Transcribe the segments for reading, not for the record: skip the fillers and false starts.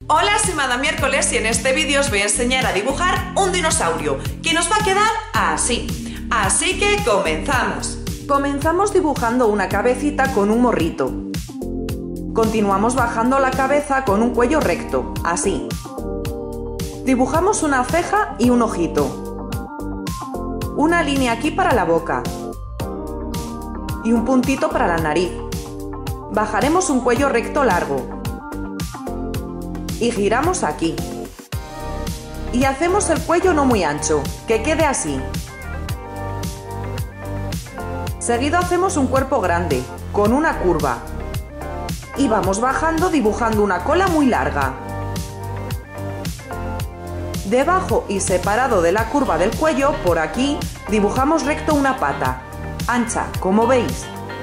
Hola, soy Madame Miércoles y en este vídeo os voy a enseñar a dibujar un dinosaurio que nos va a quedar así. Así que comenzamos. Comenzamos dibujando una cabecita con un morrito. Continuamos bajando la cabeza con un cuello recto, así. Dibujamos una ceja y un ojito. Una línea aquí para la boca. Y un puntito para la nariz. Bajaremos un cuello recto largo. Y giramos aquí. Y hacemos el cuello no muy ancho, que quede así. Seguido hacemos un cuerpo grande, con una curva. Y vamos bajando dibujando una cola muy larga. Debajo y separado de la curva del cuello, por aquí, dibujamos recto una pata, ancha, como veis.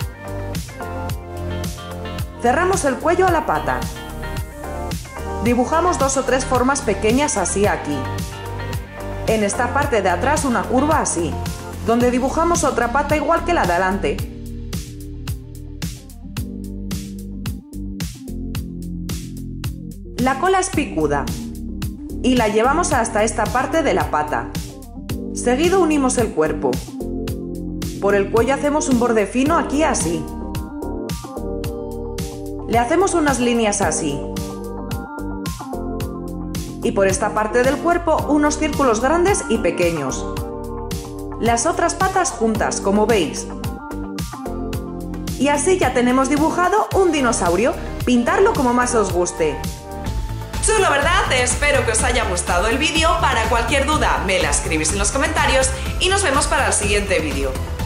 Cerramos el cuello a la pata. Dibujamos 2 o 3 formas pequeñas así aquí. En esta parte de atrás una curva así, donde dibujamos otra pata igual que la de adelante. La cola es picuda y la llevamos hasta esta parte de la pata. Seguido unimos el cuerpo. Por el cuello hacemos un borde fino aquí así. Le hacemos unas líneas así. Y por esta parte del cuerpo unos círculos grandes y pequeños. Las otras patas juntas, como veis. Y así ya tenemos dibujado un dinosaurio. Pintarlo como más os guste. Chulo, ¿verdad? Espero que os haya gustado el vídeo. Para cualquier duda me la escribís en los comentarios y nos vemos para el siguiente vídeo.